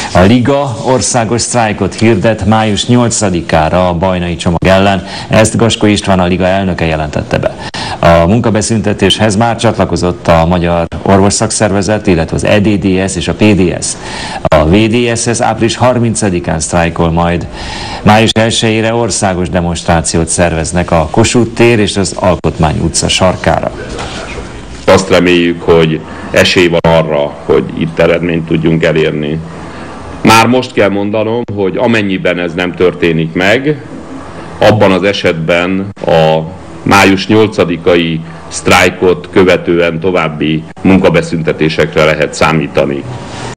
A Liga országos sztrájkot hirdet május 8-ára a bajnai csomag ellen, ezt Gaskó István, a Liga elnöke jelentette be. A munkabeszüntetéshez már csatlakozott a Magyar Orvosszakszervezet, illetve az EDDS és a PDS. A VDSS április 30-án sztrájkol majd. Május 1-ére országos demonstrációt szerveznek a Kossuth tér és az Alkotmány utca sarkára. Azt reméljük, hogy esély van arra, hogy itt eredményt tudjunk elérni. Már most kell mondanom, hogy amennyiben ez nem történik meg, abban az esetben a május 8-ai sztrájkot követően további munkabeszüntetésekre lehet számítani.